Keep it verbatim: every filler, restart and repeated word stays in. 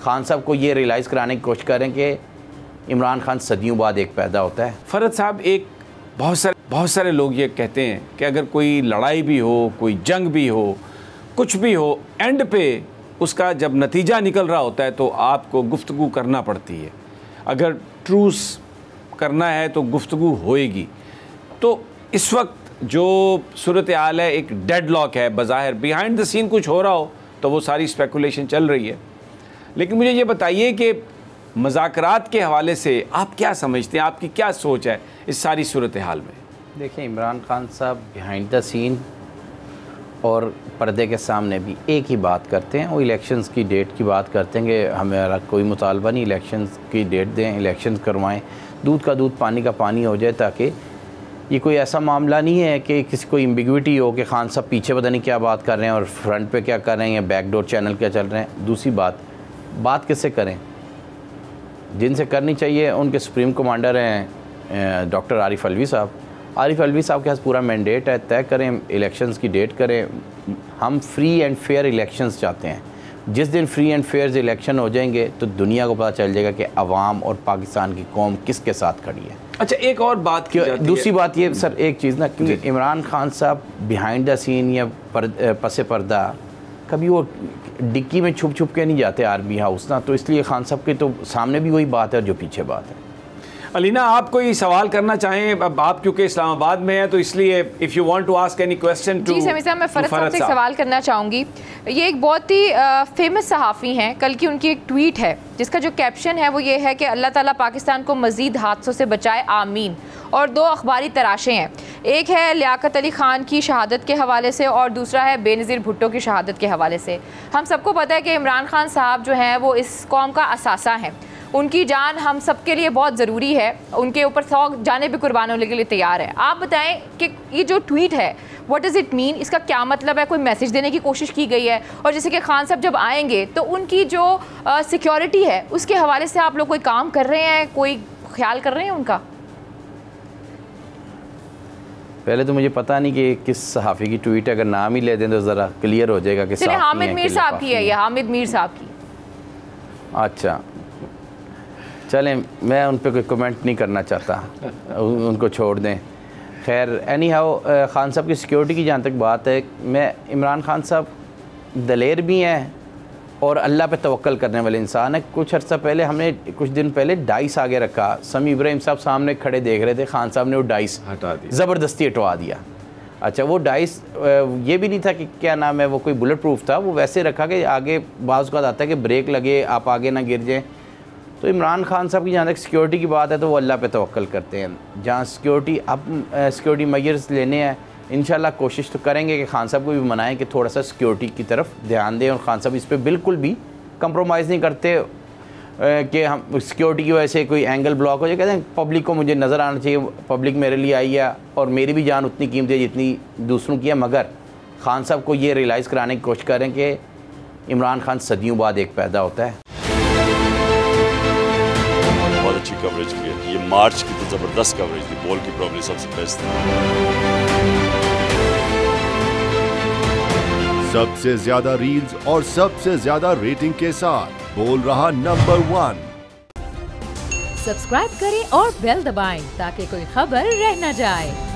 खान साहब को ये रियलाइज़ कराने की कोशिश करें कि इमरान खान सदियों बाद एक पैदा होता है। फ़रद साहब, एक बहुत सारे बहुत सारे लोग ये कहते हैं कि अगर कोई लड़ाई भी हो, कोई जंग भी हो, कुछ भी हो, एंड पे उसका जब नतीजा निकल रहा होता है तो आपको गुफ्तगू करना पड़ती है। अगर ट्रूस करना है तो गुफ्तगू होएगी। तो इस वक्त जो सूरत हाल है, एक डेडलॉक है, बज़ाहिर बिहाइंड द सीन कुछ हो रहा हो तो वो सारी स्पेकुलेशन चल रही है। लेकिन मुझे ये बताइए कि मुज़ाकरात के हवाले से आप क्या समझते हैं, आपकी क्या सोच है इस सारी सूरत हाल में? देखिए, इमरान खान साहब बिहाइंड द सीन और पर्दे के सामने भी एक ही बात करते हैं, वो इलेक्शंस की डेट की बात करते हैं कि हमारा कोई मुतालबा नहीं, इलेक्शंस की डेट दें, इलेक्शंस करवाएं, दूध का दूध पानी का पानी हो जाए, ताकि ये कोई ऐसा मामला नहीं है कि किसी को एम्बिग्विटी हो कि खान साहब पीछे पता नहीं क्या बात कर रहे हैं और फ्रंट पे क्या कर रहे हैं या बैकडोर चैनल क्या चल रहे हैं। दूसरी बात, बात किससे करें? जिनसे करनी चाहिए उनके सुप्रीम कमांडर हैं डॉक्टर आरिफ अलवी साहब। आरिफ अलवी साहब के पास पूरा मैंडेट है, तय करें, इलेक्शंस की डेट करें। हम फ्री एंड फेयर इलेक्शंस चाहते हैं। जिस दिन फ्री एंड फेयर इलेक्शन हो जाएंगे तो दुनिया को पता चल जाएगा कि अवाम और पाकिस्तान की कौम किसके साथ खड़ी है। अच्छा, एक और बात की जाती दूसरी है। बात ये सर, एक चीज़ ना, क्योंकि इमरान खान साहब बिहाइंड द सीन या पर, पसे पर्दा कभी वो डिक्की में छुप छुप के नहीं जाते आर्मी हाउस ना, तो इसलिए खान साहब के तो सामने भी वही बात है जो पीछे बात है। अलीना, आप कोई सवाल करना चाहें? अब आप क्योंकि इस्लामाबाद में हैं तो इसलिए if you want to ask any question to. जी समीर साहब, मैं फ़रद साहब से सवाल करना चाहूँगी। ये एक बहुत ही फेमस सहाफ़ी हैं, कल की उनकी एक ट्वीट है जिसका जो कैप्शन है वो ये है कि अल्लाह ताला पाकिस्तान को मज़ीद हादसों से बचाए, आमीन। और दो अखबारी तराशें हैं, एक है लियाकत अली ख़ान की शहादत के हवाले से और दूसरा है बेनज़ीर भुट्टो की शहादत के हवाले से। हम सबको पता है कि इमरान खान साहब जो हैं वो इस कौम का असासा हैं, उनकी जान हम सब के लिए बहुत ज़रूरी है, उनके ऊपर सौ जाने भी कुर्बान होने के लिए तैयार है। आप बताएं कि ये जो ट्वीट है व्हाट डज़ इट मीन, इसका क्या मतलब है? कोई मैसेज देने की कोशिश की गई है? और जैसे कि खान साहब जब आएंगे तो उनकी जो सिक्योरिटी है उसके हवाले से आप लोग कोई काम कर रहे हैं, कोई ख्याल कर रहे हैं उनका? पहले तो मुझे पता नहीं कि किस सहाफ़ी की ट्वीट है, अगर नाम ही ले दें तो ज़रा क्लियर हो जाएगा कि हामिद मीर साहब की है, ये हामिद मीर साहब की। अच्छा, चलें, मैं उन पर कोई कमेंट नहीं करना चाहता, उनको छोड़ दें। खैर, एनी हाउ, खान साहब की सिक्योरिटी की जहाँ तक बात है, मैं इमरान खान साहब दलेर भी हैं और अल्लाह पे तवक्कल करने वाले इंसान है। कुछ अर्सा पहले हमने कुछ दिन पहले डाइस आगे रखा, समी इब्राहिम साहब सामने खड़े देख रहे थे, खान साहब ने वो डाइस हटा दिया, ज़बरदस्ती हटवा दिया। अच्छा, वो डाइस ये भी नहीं था कि क्या नाम है, वो कोई बुलेट प्रूफ था, वो वैसे रखा कि आगे बाज़ का आता है कि ब्रेक लगे, आप आगे ना गिर जाएँ। तो इमरान खान साहब की जहाँ तक सिक्योरिटी की बात है तो वो अल्लाह पे तवक्कल करते हैं। जहाँ सिक्योरिटी अब सिक्योरिटी मेजर्स लेने हैं, इंशाल्लाह कोशिश तो करेंगे कि खान साहब को भी मनाएं कि थोड़ा सा सिक्योरिटी की तरफ ध्यान दें। और खान साहब इस पर बिल्कुल भी कंप्रोमाइज़ नहीं करते कि हम सिक्योरिटी की वजह से कोई एंगल ब्लॉक हो जाए। कहते हैं पब्लिक को मुझे नज़र आना चाहिए, पब्लिक मेरे लिए आई है और मेरी भी जान उतनी कीमती है जितनी दूसरों की है। मगर खान साहब को ये रियलाइज़ कराने की कोशिश करें कि इमरान खान सदियों बाद एक पैदा होता है। बहुत अच्छी कवरेज की है, ये मार्च की तो ज़बरदस्त कवरेज थी, बॉल की प्रॉब्लम सबसे बेस्ट थी। सबसे ज्यादा रील्स और सबसे ज्यादा रेटिंग के साथ बोल रहा नंबर वन। सब्सक्राइब करें और बेल दबाएं ताकि कोई खबर रह न जाए।